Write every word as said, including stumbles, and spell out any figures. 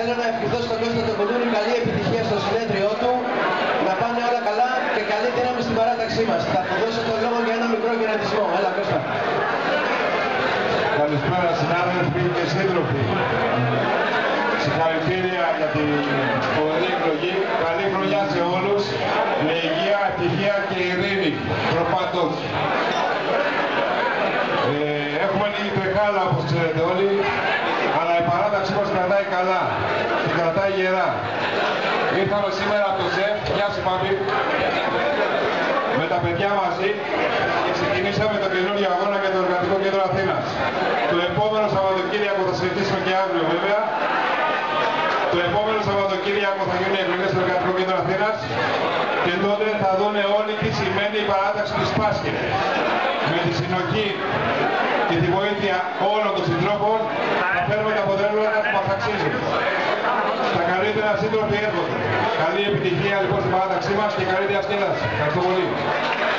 Θέλω να ευχηθώ στον Κώστα τον Κουλούρη καλή επιτυχία στο συνέδριό του, να πάνε όλα καλά και καλή δύναμη στην παράταξή μας. Θα του δώσω τον λόγο για ένα μικρό χαιρετισμό. Έλα, Κώστα. Καλησπέρα συνάδελφοι και σύντροφοι. Συγχαρητήρια για την πολλή εκλογή. Καλή χρονιά σε όλους. Με υγεία, ευτυχία και ειρήνη. Προπάντως. Ε, έχουμε λίγη τρεχάλα όπως ξέρετε όλοι, αλλά η παράταξή μας κρατάει καλά. Και κρατάει γερά. Ήρθαμε σήμερα από το ΖΕΦ. Γεια σου Πάπη. Με τα παιδιά μαζί και ξεκινήσαμε το καινούργιο αγώνα για το Εργατικό Κέντρο Αθήνας. Το επόμενο Σαββατοκύριακο θα συζητήσουμε και αύριο βέβαια. Το επόμενο Σαββατοκύριακο θα γίνουν οι εκλογές στο Εργατικό Κέντρο Αθήνας και τότε θα δουν όλοι τι σημαίνει η παράταξη της Πάσχης. Με τη συνοχή και τη βοήθεια όλων των συντρόφων θα φέρουμε τα αποτελέσματα που μας αξίζουν. Τα καλύτερα σύντροφοι έρχονται. Καλή επιτυχία λοιπόν στην παράταξή μας και καλή διασκέδαση. Ευχαριστώ πολύ.